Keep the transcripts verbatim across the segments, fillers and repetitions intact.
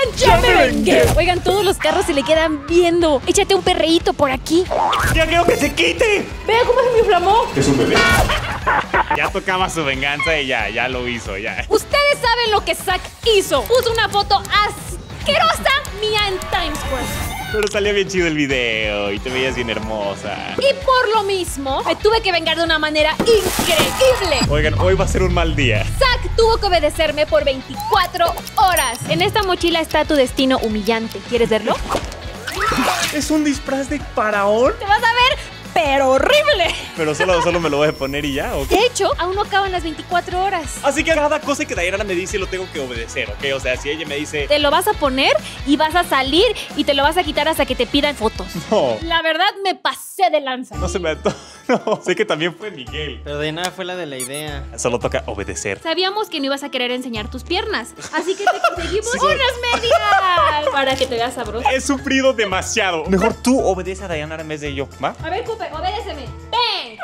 Oigan, ya me vengué. Oigan, todos los carros se le quedan viendo. Échate un perreíto por aquí. ¡Ya quiero que se quite! Vea cómo se me inflamó. Es un bebé. Ya tocaba su venganza y ya, ya lo hizo, ya. Ustedes saben lo que Zack hizo. Puso una foto asquerosa mía en Times Square. Pero salió bien chido el video y te veías bien hermosa. Y por lo mismo, me tuve que vengar de una manera increíble. Oigan, hoy va a ser un mal día. Zack tuvo que obedecerme por veinticuatro horas. En esta mochila está tu destino humillante. ¿Quieres verlo? ¿Es un disfraz de faraón? Te vas a ver, pero horrible. Pero solo, solo me lo voy a poner y ya, ¿ok? De hecho, aún no acaban las veinticuatro horas. Así que cada cosa que Diana me dice lo tengo que obedecer, ¿ok? O sea, si ella me dice... Te lo vas a poner y vas a salir y te lo vas a quitar hasta que te pidan fotos. No. La verdad, me pasé de lanza. No se me ató. No, sé que también fue Miguel. Pero de nada fue la de la idea. Solo toca obedecer. Sabíamos que no ibas a querer enseñar tus piernas, así que te conseguimos sí. unas medias para que te veas sabroso. He sufrido demasiado. Mejor tú obedece a Diana en vez de yo, ¿va? A ver, Cooper, obedéceme. ¡Ven!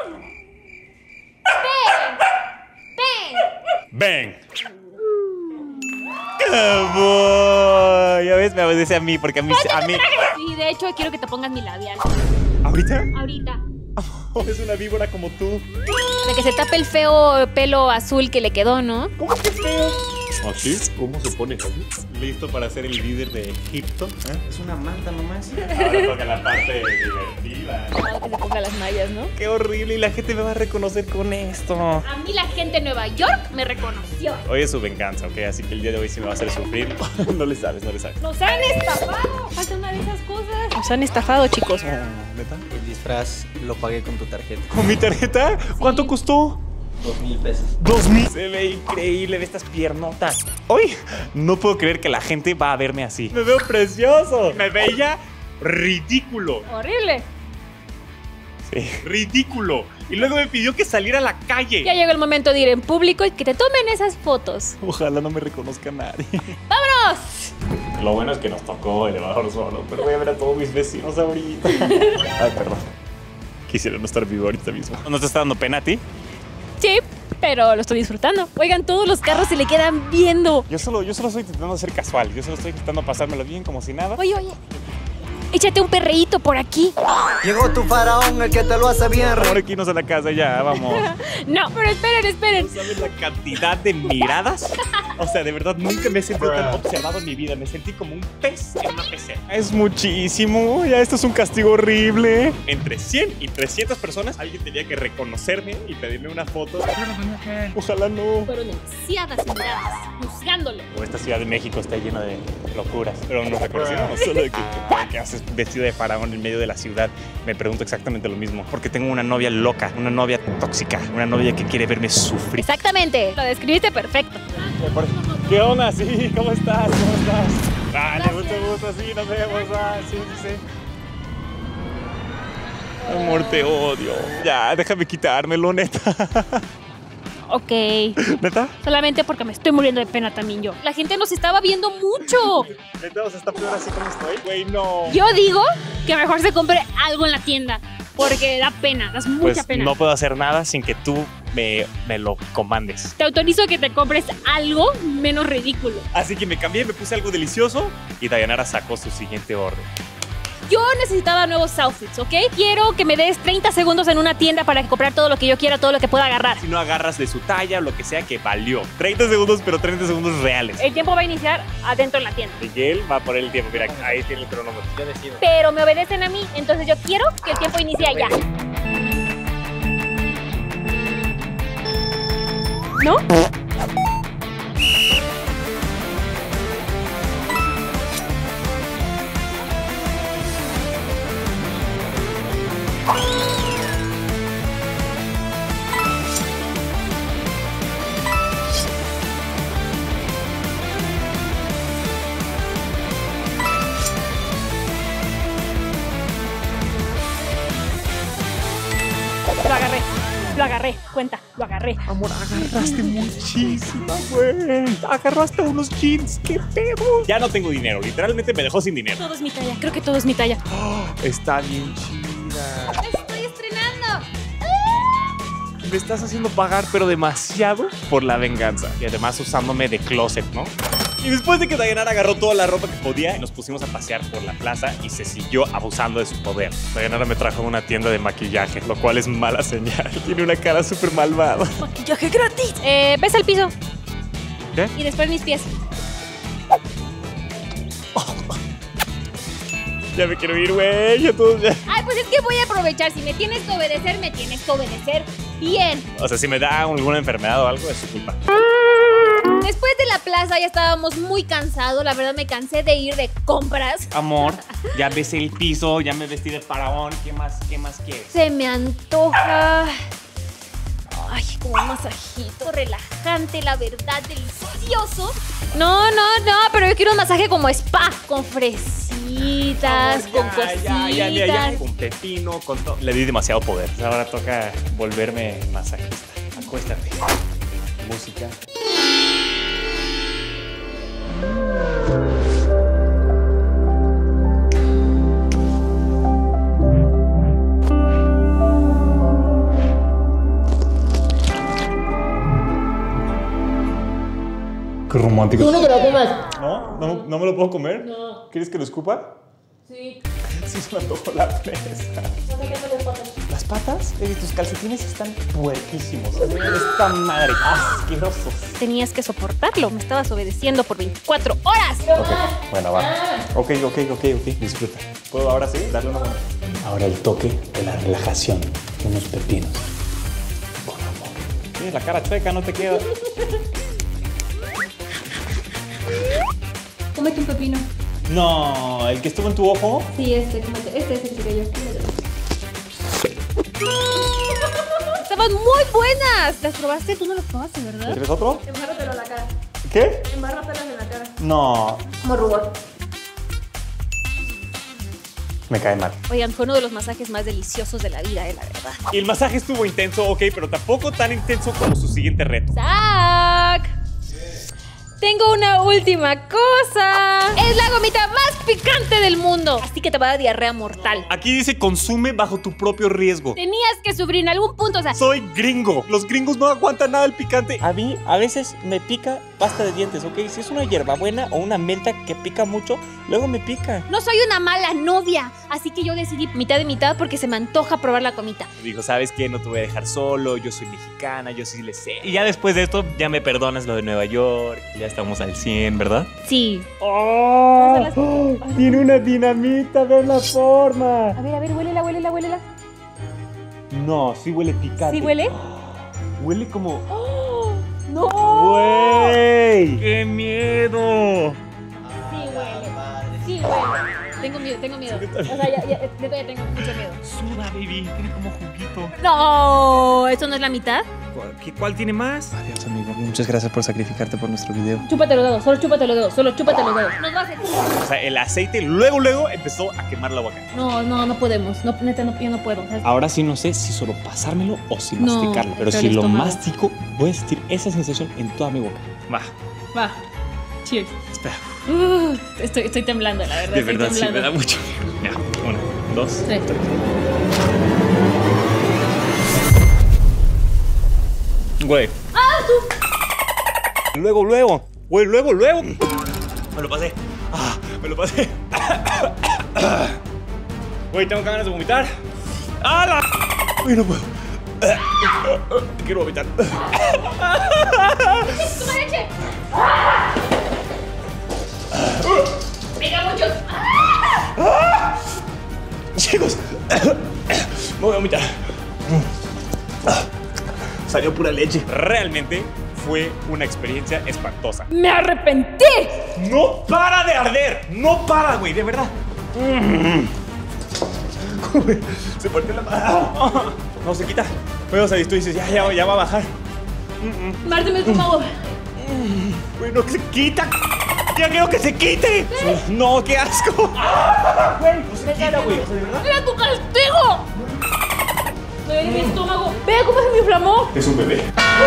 ¡Ven! ¡Ven! ¡Cabo! Ya ves, me obedece a mí porque a mí... A mí... Sí, de hecho, quiero que te pongas mi labial. ¿Ahorita? Ahorita. Oh, es una víbora como tú. Para que se tape el feo pelo azul que le quedó, ¿no? ¿Cómo que feo? ¿Así? ¿Cómo se pone así? ¿Listo para ser el líder de Egipto? ¿Eh? Es una manta nomás. Ahora toca la parte divertida. Claro, que se ponga las mallas, ¿no? ¡Qué horrible! Y la gente me va a reconocer con esto. A mí la gente de Nueva York me reconoció. Hoy es su venganza, ¿ok? Así que el día de hoy sí me va a hacer sufrir. No le sabes, no le sabes. ¡Nos han estafado! Falta una de esas cosas. Nos han estafado, chicos. ¿Neta? El disfraz lo pagué con tu tarjeta. ¿Con mi tarjeta? ¿Cuánto costó? Dos mil pesos. Dos mil. Se ve increíble de estas piernotas. Hoy no puedo creer que la gente va a verme así. Me veo precioso. Me veía ridículo. Horrible. Sí. Ridículo. Y luego me pidió que saliera a la calle. Ya llegó el momento de ir en público y que te tomen esas fotos. Ojalá no me reconozca nadie. ¡Vámonos! Lo bueno es que nos tocó elevador solo, pero voy a ver a todos mis vecinos ahorita. Ay, perdón. Quisiera no estar vivo ahorita mismo. ¿No te está dando pena a ti? Sí, pero lo estoy disfrutando. Oigan, todos los carros se le quedan viendo. Yo solo, yo solo estoy intentando ser casual. Yo solo estoy intentando pasármelo bien como si nada. Oye, oye. Échate un perreíto por aquí. Llegó tu faraón, el que te lo hace bien. Por aquí nos a la casa ya, vamos. No, pero esperen, esperen. ¿No sabes la cantidad de miradas? O sea, de verdad, nunca me he sentido tan observado en mi vida. Me sentí como un pez en una pecera. Es muchísimo. Ya esto es un castigo horrible. Entre cien y trescientas personas, alguien tenía que reconocerme y pedirme una foto. Ojalá no. Fueron demasiadas miradas, juzgándolo. O esta Ciudad de México está llena de locuras. Pero no reconocemos solo de que, que haces vestido de faraón en medio de la ciudad. Me pregunto exactamente lo mismo. Porque tengo una novia loca, una novia tóxica, una novia que quiere verme sufrir. Exactamente. Lo describiste perfecto. ¿Qué onda? Sí, ¿cómo estás? ¿Cómo estás? Vale, mucho gusto, sí, nos vemos. Ah, sí, sí, sí. Amor, te odio. Ya, déjame quitármelo, neta. Ok. ¿Neta? Solamente porque me estoy muriendo de pena también yo. La gente nos estaba viendo mucho. ¿Neta? O sea, ¿está peor así como estoy? Güey, no. Yo digo que mejor se compre algo en la tienda. Porque da pena, das mucha pues pena. No puedo hacer nada sin que tú me, me lo comandes. Te autorizo a que te compres algo menos ridículo. Así que me cambié, me puse algo delicioso y Dayanara sacó su siguiente orden. Yo necesitaba nuevos outfits, ¿ok? Quiero que me des treinta segundos en una tienda para comprar todo lo que yo quiera, todo lo que pueda agarrar. Si no agarras de su talla o lo que sea, que valió. treinta segundos, pero treinta segundos reales. El tiempo va a iniciar adentro en la tienda. Miguel va a poner el tiempo. Mira, ahí tiene el cronómetro. Yo decido. Pero me obedecen a mí, entonces yo quiero que el tiempo inicie allá. ¿No? Lo agarré, lo agarré, cuenta, lo agarré. Amor, agarraste muchísima, güey. Agarraste unos jeans, qué pedo. Ya no tengo dinero, literalmente me dejó sin dinero. Todo es mi talla, creo que todo es mi talla. Oh, está bien chida. ¡Estoy estrenando! Me estás haciendo pagar, pero demasiado por la venganza. Y además usándome de closet, ¿no? Y después de que Dayanara agarró toda la ropa que podía, nos pusimos a pasear por la plaza y se siguió abusando de su poder. Dayanara me trajo a una tienda de maquillaje, lo cual es mala señal. Tiene una cara súper malvada. Maquillaje gratis. Eh, ves al piso. ¿Qué? Y después mis pies. Ya me quiero ir, güey. Ya todos ya. Ay, pues es que voy a aprovechar. Si me tienes que obedecer, me tienes que obedecer bien. O sea, si me da alguna enfermedad o algo, es su culpa. Después de la plaza ya estábamos muy cansados. La verdad me cansé de ir de compras. Amor, ya ves el piso, ya me vestí de faraón. ¿Qué más, qué más quieres? Se me antoja. Ay, como un masajito relajante, la verdad, delicioso. No, no, no, pero yo quiero un masaje como spa, con fresitas, Amor, con ya, cositas. ya, ya, ya, ya. Con pepino, con todo. Le di demasiado poder. Ahora toca volverme masajista. Acuéstate. Música. Qué romántico. Tú no te lo comas. ¿No? ¿No, no me lo puedo comer? No. ¿Quieres que lo escupa? Sí. Sí, se me antojó la fresa. ¿Las patas? Eh, tus calcetines están puerquísimos. Esta madre, asquerosos. Tenías que soportarlo. Me estabas obedeciendo por veinticuatro horas. Ok, bueno, va. Ok, ok, ok, ok. Disfruta. ¿Puedo ahora sí darle una mano? Ahora el toque de la relajación. Unos pepinos. Con amor. Tienes la cara chueca, no te queda. Cómete un pepino. No, el que estuvo en tu ojo. Sí, este, cómete. Este es el que yo. Estaban muy buenas. ¿Las probaste? Tú no las probaste, ¿verdad? ¿Quieres otro? Embárratelo en la cara. ¿Qué? Embárratelas en la cara. No. Como rubor. Me cae mal. Oigan, fue uno de los masajes más deliciosos de la vida, eh, la verdad. Y el masaje estuvo intenso, ok, pero tampoco tan intenso como su siguiente reto. ¡Zack! Tengo una última cosa. Es la gomita más picante del mundo. Así que te va a dar diarrea mortal. Aquí dice consume bajo tu propio riesgo. Tenías que sufrir en algún punto, o sea... Soy gringo. Los gringos no aguantan nada el picante. A mí a veces me pica pasta de dientes, ¿ok? Si es una hierbabuena o una menta que pica mucho, luego me pica. No soy una mala novia. Así que yo decidí mitad de mitad porque se me antoja probar la comita. Dijo, ¿sabes qué? No te voy a dejar solo. Yo soy mexicana, yo sí le sé. Y ya después de esto, ya me perdonas lo de Nueva York. Ya estamos al cien, ¿verdad? Sí. ¡Oh! Pásalas. ¡Oh! Tiene una dinamita, ve la forma. A ver, a ver, huélela, huélela, huélela. No, sí huele picante. ¿Sí huele? Huele como... ¡Oh! ¡No! ¡Güey! ¡Qué miedo! Sí huele. Sí huele. Tengo miedo, tengo miedo. O sea, ya, ya, neta, ya tengo mucho miedo. Suda, baby. Tiene como juguito. No, ¿eso no es la mitad? ¿Cuál, qué, cuál tiene más? Adiós, amigo. Muchas gracias por sacrificarte por nuestro video. Chúpate los dedos, solo chúpate los dedos, solo chúpate los dedos. Nos va a hacer... O sea, el aceite luego, luego empezó a quemar la boca. No, no, no podemos. No, neta, no, yo no puedo. ¿Sabes? Ahora sí no sé si solo pasármelo o si No, masticarlo. Pero está si el lo estómago. mastico, voy a sentir esa sensación en toda mi boca. Va. Va. Cheers. Espera. Uh, estoy, estoy temblando, la verdad. De estoy verdad, sí, temblando. me da mucho. Ya, una, dos, Tres. tres. Güey. ¡Ah, tú! Luego, luego. Güey, luego, luego. Me lo pasé. Ah, me lo pasé. Güey, tengo ganas de vomitar. ¡Ah, la! Uy, no puedo. Quiero vomitar. ¡Toma leche! ¡Venga, muchos! Chicos, me voy a vomitar. Salió pura leche. Realmente fue una experiencia espantosa. ¡Me arrepentí! No para de arder. No para, güey, de verdad. Se partió la mano. No se quita. Luego se tú dices, ya, ya, ya va a bajar. Márteme el estómago. Güey, no, que se quita. Ya quiero que se quite. No, qué asco. Güey, no se quita, güey. O sea, de verdad. ¡Mira tu castigo! Me duele mi estómago. Vea cómo se me inflamó. Es un bebé.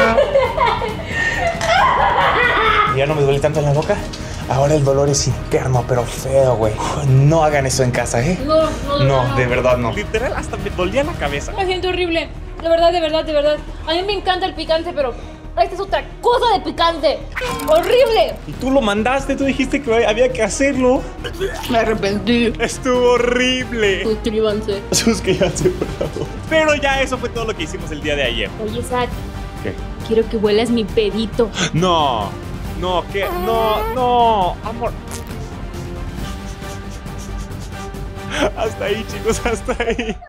Ya no me duele tanto en la boca. Ahora el dolor es interno, pero feo, güey. No hagan eso en casa, ¿eh? No, no, No, de verdad no. Literal, hasta me dolía la cabeza. Me siento horrible. De verdad, de verdad, de verdad. A mí me encanta el picante, pero Esta es otra cosa de picante. ¡Horrible! Y tú lo mandaste, tú dijiste que había que hacerlo. Me arrepentí. Estuvo horrible. Suscríbanse. Suscríbanse, por favor. Pero ya eso fue todo lo que hicimos el día de ayer. Oye, Zach, ¿Qué? quiero que huelas mi pedito. No, no, ¿qué? No, no, amor. Hasta ahí, chicos, hasta ahí.